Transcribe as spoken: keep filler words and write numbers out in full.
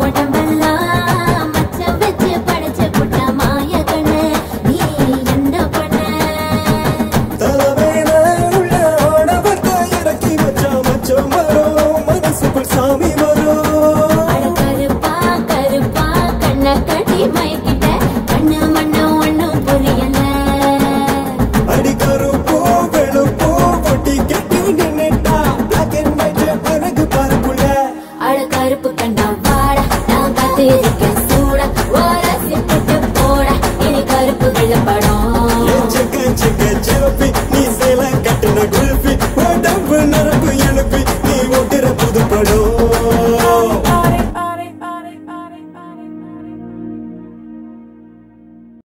உடம்பெல்லாம் மச்சம் வச்சு படைச்சு புட்ட மாய கண்ணு நீ என்ன பண்ண தலைமையில உள்ள ஆடவத்தை இறக்கி வச்சா மச்சம் வரும் மனசுக்குள் சாமி